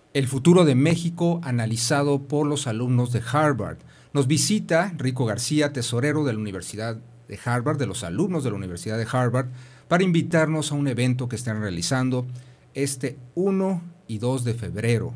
El futuro de México analizado por los alumnos de Harvard. Nos visita Rico García, tesorero de la Universidad de Harvard, de los alumnos de la Universidad de Harvard, para invitarnos a un evento que están realizando este 1 y 2 de febrero.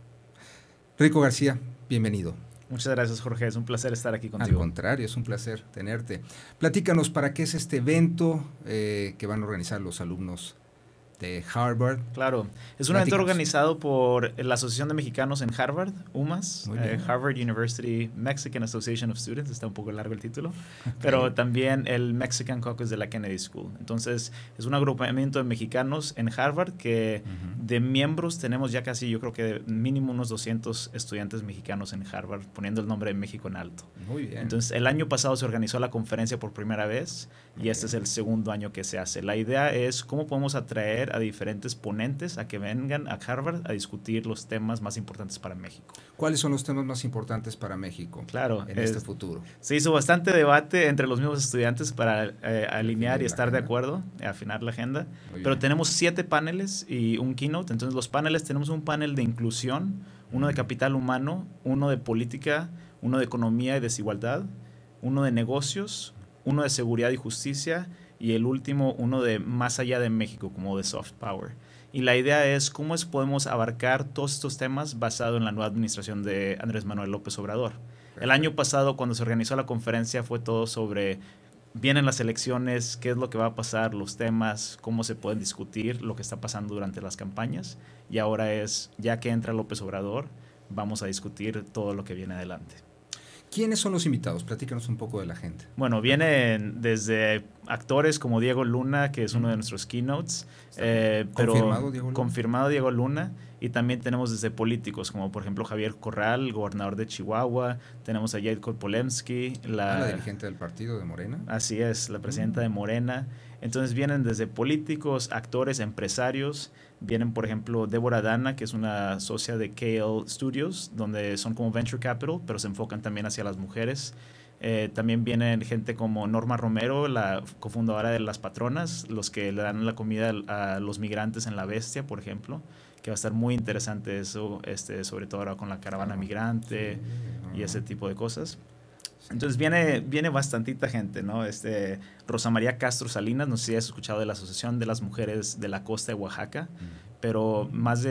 Rico García, bienvenido. Muchas gracias, Jorge. Es un placer estar aquí Al contigo. contrario, es un placer tenerte. Platícanos para qué es este evento que van a organizar los alumnos de Harvard. Claro, es un evento organizado por la Asociación de Mexicanos en Harvard, UMass, Harvard University Mexican Association of Students, está un poco largo el título, pero también el Mexican Caucus de la Kennedy School. Entonces, es un agrupamiento de mexicanos en Harvard que de miembros tenemos ya casi, yo creo que mínimo unos 200 estudiantes mexicanos en Harvard, poniendo el nombre de México en alto. Muy bien. Entonces, el año pasado se organizó la conferencia por primera vez y este es el segundo año que se hace. La idea es cómo podemos atraer a diferentes ponentes a que vengan a Harvard a discutir los temas más importantes para México. ¿Cuáles son los temas más importantes para México en este futuro? Se hizo bastante debate entre los mismos estudiantes para alinear y estar de acuerdo, afinar la agenda. Pero tenemos 7 paneles y un keynote. Entonces los paneles, tenemos un panel de inclusión, uno de capital humano, uno de política, uno de economía y desigualdad, uno de negocios, uno de seguridad y justicia y el último, uno de más allá de México, como de soft power. Y la idea es cómo podemos abarcar todos estos temas basado en la nueva administración de Andrés Manuel López Obrador. El año pasado, cuando se organizó la conferencia, fue todo sobre vienen las elecciones, qué es lo que va a pasar, los temas, cómo se pueden discutir, lo que está pasando durante las campañas. Y ahora es, ya que entra López Obrador, vamos a discutir todo lo que viene adelante. ¿Quiénes son los invitados? Platícanos un poco de la gente. Bueno, vienen desde actores como Diego Luna, que es uno de nuestros keynotes. ¿Confirmado Diego Luna? Confirmado Diego Luna. Y también tenemos desde políticos, como por ejemplo Javier Corral, gobernador de Chihuahua. Tenemos a Jacob Polemski. La dirigente del partido de Morena. Así es, la presidenta de Morena. Entonces vienen desde políticos, actores, empresarios. Vienen, por ejemplo, Débora Dana, que es una socia de KL Studios, donde son como Venture Capital, pero se enfocan también hacia las mujeres. También vienen gente como Norma Romero, la cofundadora de Las Patronas, los que le dan la comida a los migrantes en La Bestia, por ejemplo, que va a estar muy interesante eso, sobre todo ahora con la caravana migrante y ese tipo de cosas. Entonces viene bastantita gente, ¿no? Rosa María Castro Salinas, no sé si has escuchado de la Asociación de las Mujeres de la Costa de Oaxaca, pero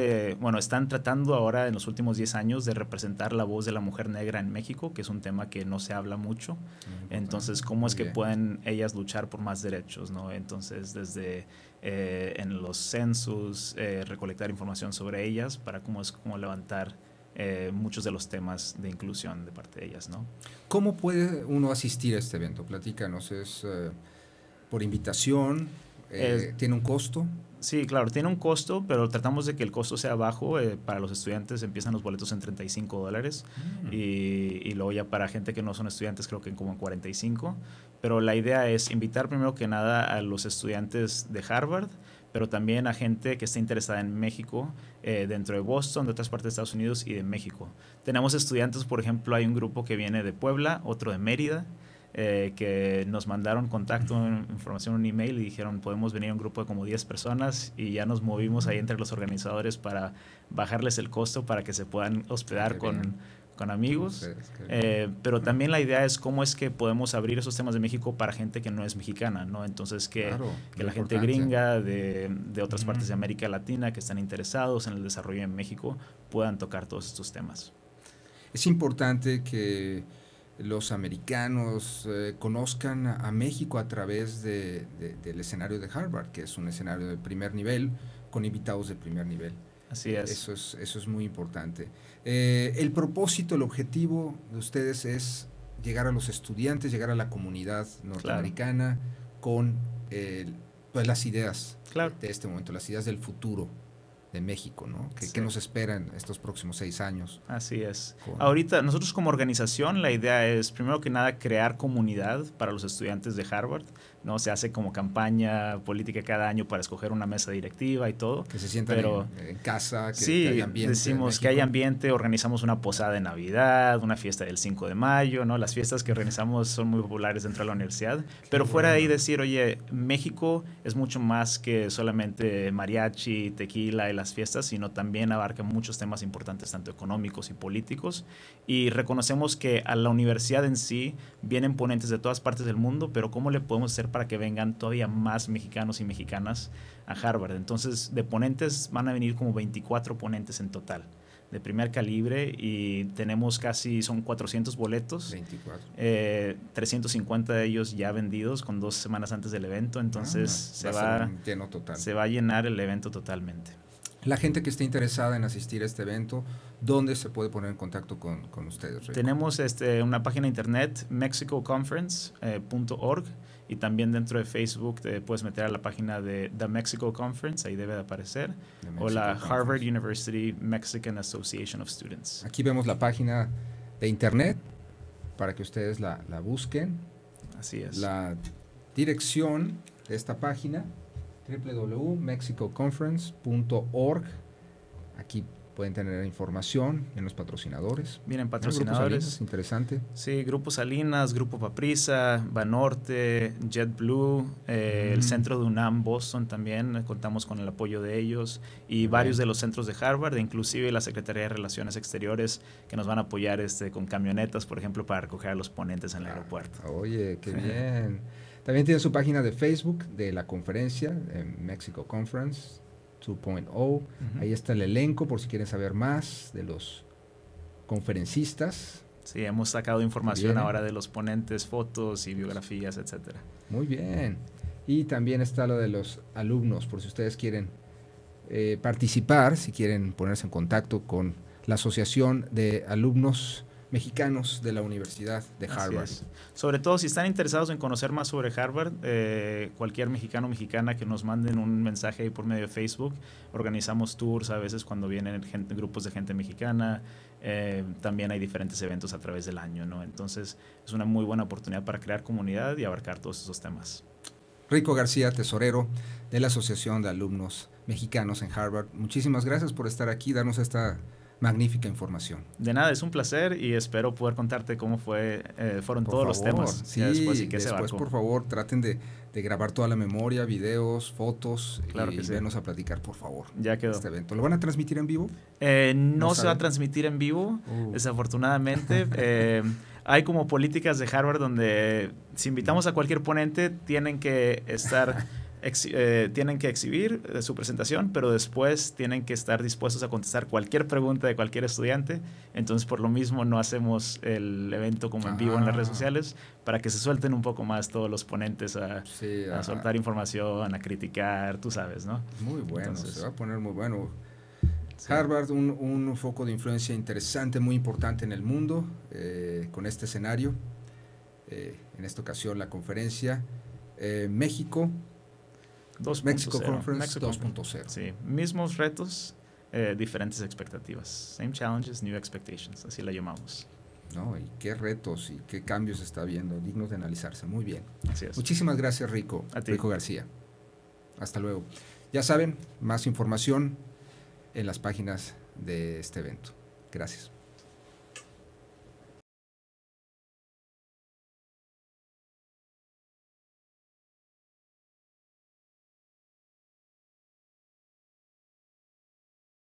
están tratando ahora en los últimos 10 años de representar la voz de la mujer negra en México, que es un tema que no se habla mucho. Entonces, ¿cómo es que pueden ellas luchar por más derechos, ¿no? Entonces, desde en los censos, recolectar información sobre ellas para cómo levantar muchos de los temas de inclusión de parte de ellas, ¿no? ¿Cómo puede uno asistir a este evento? Platícanos, ¿es por invitación? ¿Tiene un costo? Sí, claro, tiene un costo, pero tratamos de que el costo sea bajo. Para los estudiantes empiezan los boletos en $35 y luego ya para gente que no son estudiantes creo que como en 45. Pero la idea es invitar primero que nada a los estudiantes de Harvard, pero también a gente que esté interesada en México, dentro de Boston, de otras partes de Estados Unidos y de México. Tenemos estudiantes, por ejemplo, hay un grupo que viene de Puebla, otro de Mérida, que nos mandaron contacto, información, un email y dijeron podemos venir a un grupo de como 10 personas y ya nos movimos ahí entre los organizadores para bajarles el costo para que se puedan hospedar con amigos. Pero también la idea es cómo es que podemos abrir esos temas de México para gente que no es mexicana, ¿no? Entonces que la gente gringa de otras partes de América Latina que están interesados en el desarrollo en México puedan tocar todos estos temas. Es importante que los americanos conozcan a México a través del escenario de Harvard, que es un escenario de primer nivel, con invitados de primer nivel. Así es. Eso es muy importante. El propósito, el objetivo de ustedes es llegar a los estudiantes, llegar a la comunidad norteamericana con pues las ideas de este momento, las ideas del futuro de México, ¿no? ¿Qué nos espera en estos próximos 6 años? Así es. Ahorita, nosotros como organización, la idea es, primero que nada, crear comunidad para los estudiantes de Harvard, ¿no? Se hace como campaña política cada año para escoger una mesa directiva y todo. Que se sientan en casa, que haya ambiente. Decimos que haya ambiente, organizamos una posada de Navidad, una fiesta del 5 de mayo, ¿no? Las fiestas que organizamos son muy populares dentro de la universidad. Pero fuera de ahí decir, oye, México es mucho más que solamente mariachi, tequila y las las fiestas, sino también abarca muchos temas importantes, tanto económicos y políticos. Y reconocemos que a la universidad en sí vienen ponentes de todas partes del mundo, pero ¿cómo le podemos hacer para que vengan todavía más mexicanos y mexicanas a Harvard? Entonces, de ponentes van a venir como 24 ponentes en total, de primer calibre, y tenemos son 400 boletos. 24. 350 de ellos ya vendidos con 2 semanas antes del evento, entonces se va a llenar el evento totalmente. La gente que esté interesada en asistir a este evento, ¿dónde se puede poner en contacto con ustedes, Rico? Tenemos una página de internet, mexicoconference.org, y también dentro de Facebook te puedes meter a la página de The Mexico Conference, ahí debe de aparecer, o la Harvard University Mexican Association of Students. Aquí vemos la página de internet para que ustedes la busquen. Así es. La dirección de esta página, www.mexicoconference.org. Aquí pueden tener información en los patrocinadores. Vienen patrocinadores. Salinas, interesante. Sí, Grupo Salinas, Grupo Paprisa, Banorte, JetBlue, el centro de UNAM Boston también, contamos con el apoyo de ellos, y varios de los centros de Harvard, inclusive la Secretaría de Relaciones Exteriores, que nos van a apoyar con camionetas, por ejemplo, para recoger a los ponentes en el aeropuerto. Oye, qué bien. También tiene su página de Facebook de la conferencia, Mexico Conference 2.0. Ahí está el elenco por si quieren saber más de los conferencistas. Sí, hemos sacado información ahora de los ponentes, fotos y biografías, etcétera. Muy bien. Y también está lo de los alumnos, por si ustedes quieren participar, si quieren ponerse en contacto con la Asociación de Alumnos Mexicanos de la Universidad de Harvard. Sobre todo si están interesados en conocer más sobre Harvard, cualquier mexicano o mexicana que nos manden un mensaje ahí por medio de Facebook. Organizamos tours a veces cuando vienen grupos de gente mexicana. También hay diferentes eventos a través del año, ¿no? Entonces es una muy buena oportunidad para crear comunidad y abarcar todos esos temas. Rico García, tesorero de la Asociación de Alumnos Mexicanos en Harvard. Muchísimas gracias por estar aquí, darnos esta magnífica información. De nada, es un placer y espero poder contarte cómo fueron todos los temas. Sí, después por favor traten de grabar toda la memoria, videos, fotos, y vernos a platicar, por favor. Ya quedó. Este evento. ¿Lo van a transmitir en vivo? No se va a transmitir en vivo, desafortunadamente. Hay como políticas de Harvard donde si invitamos a cualquier ponente tienen que exhibir su presentación, pero después tienen que estar dispuestos a contestar cualquier pregunta de cualquier estudiante. Entonces, por lo mismo, no hacemos el evento como en vivo en las redes sociales, para que se suelten un poco más todos los ponentes a soltar información, a criticar, tú sabes, ¿no? Muy bueno, entonces, se va a poner muy bueno. Sí. Harvard, un foco de influencia interesante, muy importante en el mundo, con este escenario. En esta ocasión, la conferencia México 2.0. Mexico Conference 2.0. Sí, mismos retos, diferentes expectativas. Same challenges, new expectations, así la llamamos. No, y qué retos y qué cambios está habiendo, dignos de analizarse. Muy bien. Así es. Muchísimas gracias, Rico. A ti. Rico García. Hasta luego. Ya saben, más información en las páginas de este evento. Gracias.